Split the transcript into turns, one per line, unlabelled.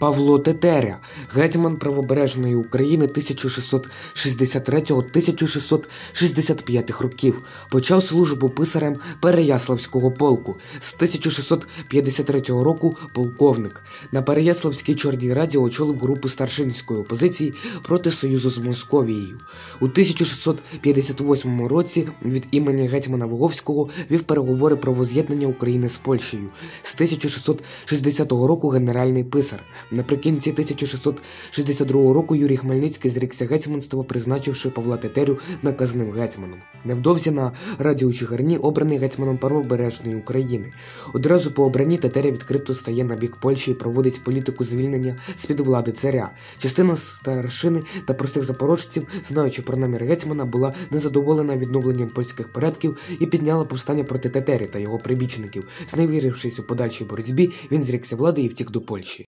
Павло Тетеря, гетьман Правобережної України 1663-1665 років, почав службу писарем Переяславського полку, з 1653 року полковник. На Переяславській Чорній Раді очолив групу старшинської опозиції проти союзу з Московією. У 1658 році від імені гетьмана Виговського вів переговори про воз'єднання України з Польщею. З 1660 року генеральний писар. Наприкінці 1662 року Юрій Хмельницький зрікся гетьманства, призначивши Павла Тетерю наказним гетьманом. Невдовзі на Раді у Чигирині обраний гетьманом Правобережної України. Одразу по обранні Тетеря відкрито стає на бік Польщі і проводить політику звільнення з-під влади царя. Частина старшини та простих запорожців, знаючи про намір гетьмана, була незадоволена відновленням польських порядків і підняла повстання проти Тетері та його прибічників. Зневірившись у подальшій боротьбі, він зрікся влади і втік до Польщі.